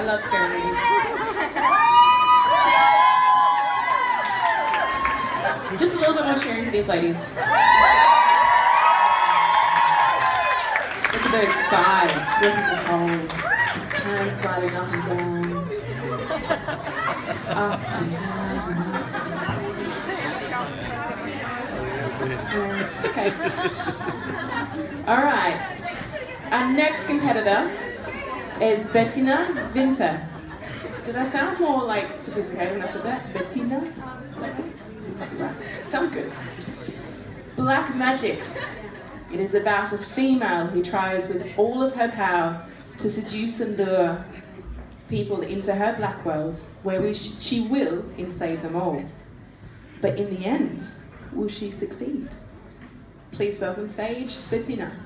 love scary movies. Just a little bit more cheering for these ladies. Look at those thighs, gripping the pole, hands sliding up and down. Up and down, up and down. Yeah, it's okay. All right. Our next competitor is Bettina Winter. Did I sound more like sophisticated when I said that? Bettina? Is that right? Probably right. Sounds good. Black Magic. It is about a female who tries with all of her power to seduce and lure people into her black world, where she will enslave them all. But in the end, will she succeed? Please welcome stage Bettina.